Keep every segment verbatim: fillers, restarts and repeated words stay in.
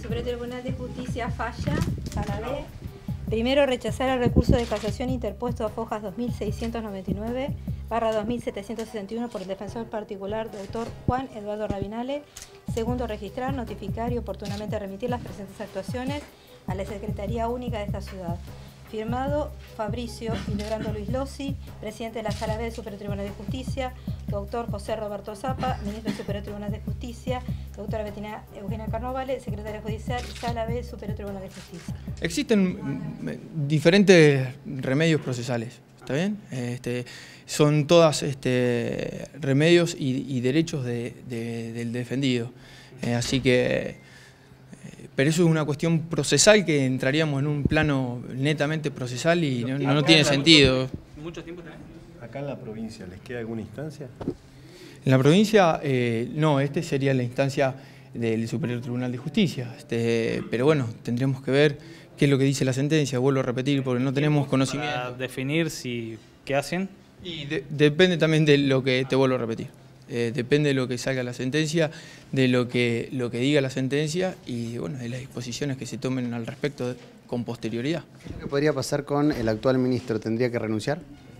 Superior Tribunal de Justicia falla, sala B. Primero, rechazar el recurso de casación interpuesto a fojas dos mil seiscientos noventa y nueve barra dos mil setecientos sesenta y uno por el defensor particular doctor Juan Eduardo Rabinale. Segundo, registrar, notificar y oportunamente remitir las presentes actuaciones a la Secretaría Única de esta ciudad. Firmado Fabricio Hildebrando Luis Lossi, presidente de la Sala B del Superior Tribunal de Justicia, doctor José Roberto Zapa, ministro del Superior Tribunal de Justicia, doctora Bettina Eugenia Carnovale, secretaria judicial, Sala B del Superior Tribunal de Justicia. Existen diferentes remedios procesales, ¿está bien? Este, son todas este, remedios y, y derechos de, de, del defendido, eh, así que... Pero eso es una cuestión procesal que entraríamos en un plano netamente procesal y no, no tiene sentido. ¿Mucho tiempo también? ¿Acá en la provincia les queda alguna instancia? En la provincia, eh, no, este sería la instancia del Superior Tribunal de Justicia. Este, pero bueno, tendremos que ver qué es lo que dice la sentencia, vuelvo a repetir, porque no tenemos conocimiento. Para definir si qué hacen. Y de, depende también de lo que te vuelvo a repetir. Eh, depende de lo que salga la sentencia, de lo que, lo que diga la sentencia y bueno, de las disposiciones que se tomen al respecto de, con posterioridad. ¿Qué podría pasar con el actual ministro? ¿Tendría que renunciar?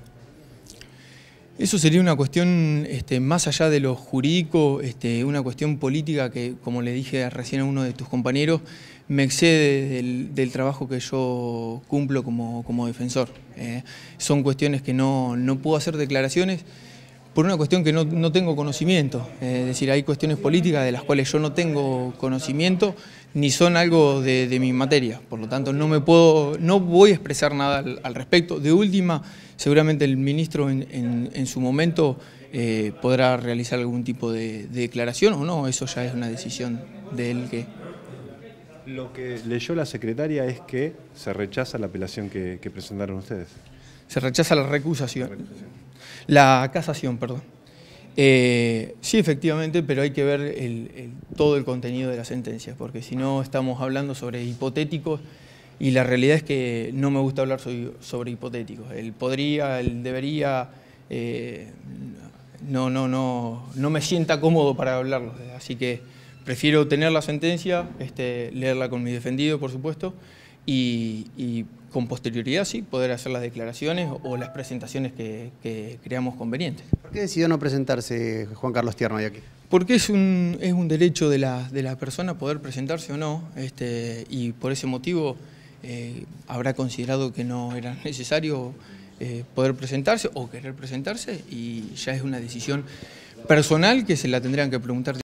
Eso sería una cuestión este, más allá de lo jurídico, este, una cuestión política que, como le dije recién a uno de tus compañeros, me excede del, del trabajo que yo cumplo como, como defensor. Eh, son cuestiones que no, no puedo hacer declaraciones por una cuestión que no, no tengo conocimiento, eh, es decir, hay cuestiones políticas de las cuales yo no tengo conocimiento ni son algo de, de mi materia, por lo tanto no me puedo, no voy a expresar nada al, al respecto. De última, seguramente el ministro en, en, en su momento eh, podrá realizar algún tipo de, de declaración o no, eso ya es una decisión de él que... Lo que leyó la secretaria es que se rechaza la apelación que, que presentaron ustedes. Se rechaza la recusación. La recusación. La casación, perdón. Eh, sí, efectivamente, pero hay que ver el, el, todo el contenido de la sentencia, porque si no estamos hablando sobre hipotéticos y la realidad es que no me gusta hablar sobre, sobre hipotéticos. El podría, el debería, eh, no, no, no, no me sienta cómodo para hablarlo, así que prefiero tener la sentencia, este, leerla con mi defendido, por supuesto, y, y con posterioridad sí poder hacer las declaraciones o las presentaciones que, que creamos convenientes. ¿Por qué decidió no presentarse Juan Carlos Tierno hoy aquí? Porque es un, es un derecho de la, de la persona poder presentarse o no, este, y por ese motivo eh, habrá considerado que no era necesario eh, poder presentarse o querer presentarse y ya es una decisión personal que se la tendrían que preguntar.